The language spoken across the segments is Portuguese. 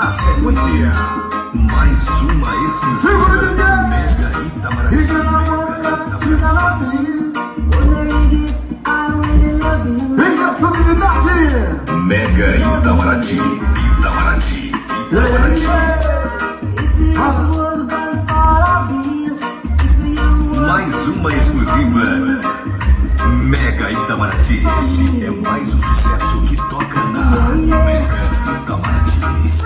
Na sequência, mais uma exclusiva Mega Itamaraty. Mega Itamaraty. Itamaraty. Mais uma exclusiva Mega Itamaraty. Esse é mais um sucesso que toca na Mega Itamaraty.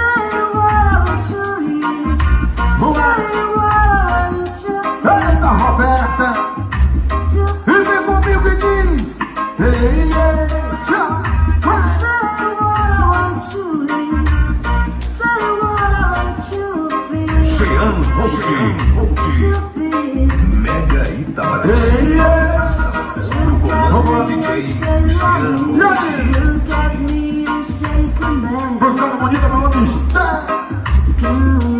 Eita, Roberta, e vem comigo e diz: ei, já. Jean Holt. Mega Itamaraty. No comando DJ Jean Holt. Gostando bonita, meu nome está.